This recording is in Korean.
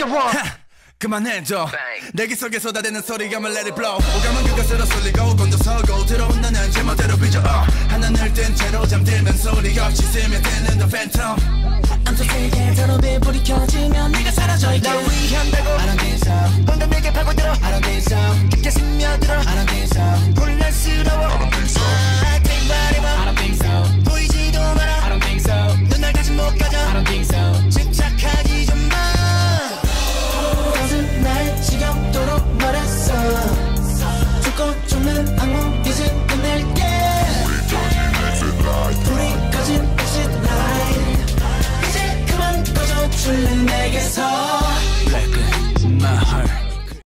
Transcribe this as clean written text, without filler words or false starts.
그만해줘. 내기 속에 쏟아대는 소리가 말 let it blow. 오감은 그것으로 쏠리고 곤두서고 들어온 나는 제멋대로 빚어 하늘을 뜬 채로 잠들면 소리 없이 스며드는 the phantom. I'm so sick 더럽게 불이 켜지면 네가 사라져있게 날 위한다고 I don't think so. 혼자 내게 파고들어 I don't think so. 깊게 스며들어 I don't think so. 혼란스러워 I don't think so.